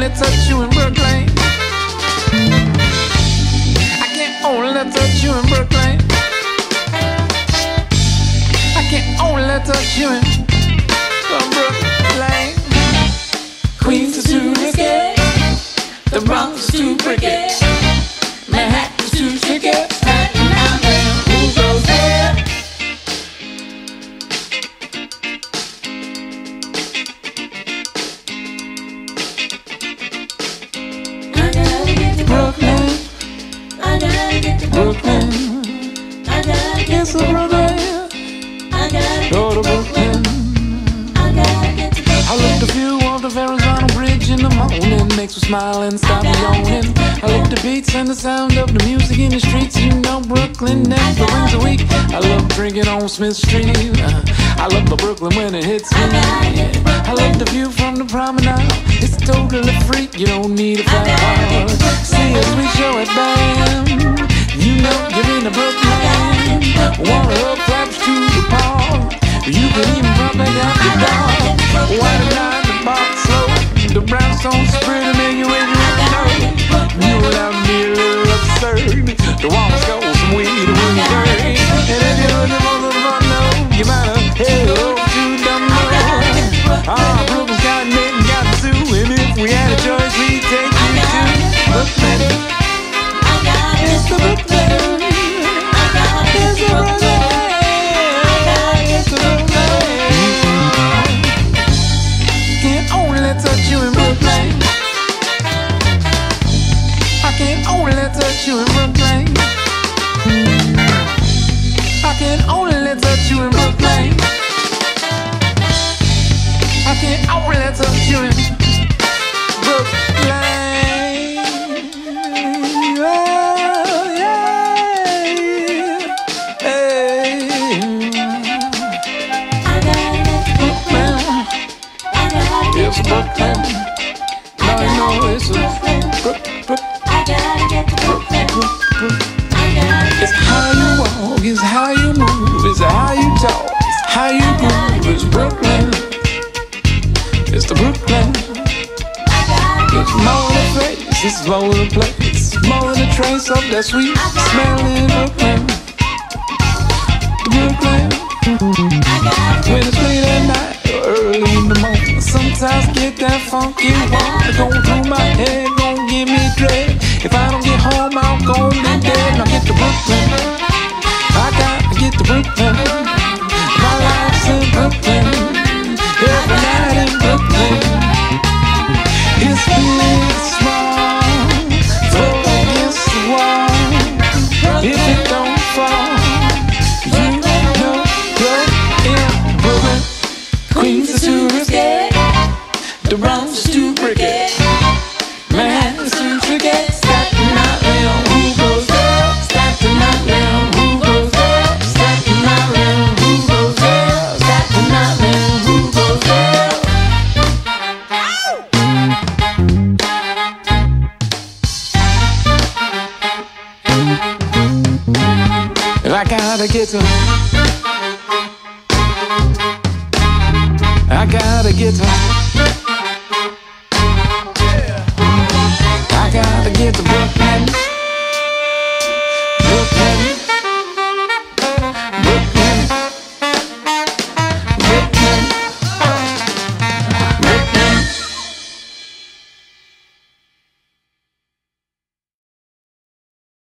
touch you in Brooklyn. I can only touch you in Brooklyn. I can only touch you in Brooklyn. Queens is too risky, the Bronx is too tricky, Manhattan's too tricky. Staten Island, who goes there? I gotta get to Brooklyn. I gotta get to Brooklyn. I gotta get to Brooklyn. I gotta go to Brooklyn. I gotta get to Brooklyn. I love the view of the Arizona Bridge in the morning, makes me smile and stop me yawning. I love the beats and the sound of the music in the streets. You know Brooklyn never rings a week. I love drinking on Smith Street. I love the Brooklyn when it hits me. I love the view from the promenade. It's totally free, you don't need a flat car. See a sweet show at BAM. You know you're in the Brooklyn. One up claps to the park. You can even drop back out the dog. White line, the box slow. The brownstones pretty, make you wait your know. You allow me a little absurd. The walls go some weed when you dirty. And if you're looking for the fun, no, you better head over to Dumbo. Ah, Brooklyn's got Nick and got Sue. And if we had a choice, we'd take you to Brooklyn. It's the Brooklyn. It's the Brooklyn. Touch you in Brooklyn. I can only touch you in Brooklyn. I can only touch you in Brooklyn. I can only touch you in Brooklyn. Oh, yeah. Hey. I gotta get to Brooklyn. It's Brooklyn. Now you know it's a Brooklyn. I gotta get to Brooklyn. It's how you walk, it's how you move, it's how you talk, it's how you groove. It's Brooklyn. It's the Brooklyn. It's more than a place, it's more than a place, it's more than a trace of that sweet smelling Brooklyn. Brooklyn. When it's late at night or early in the morning, sometimes get that funky one going through my head, gon' give me dread. If I don't get home, I'm gon' be dead. Now get to Brooklyn. I gotta get to Brooklyn. My life's in Brooklyn. Every night in Brooklyn. It's big, it's small, throw against the wall. If it don't fall, you know you're in Brooklyn. Queens is too risky, the Bronx is too bricky, Manhattan's too tricky. Staten Island, who goes there? Staten Island, who goes there? Staten Island, who goes there? Staten Island, who goes there? I gotta get to, I gotta get to, I gotta get to Brooklyn.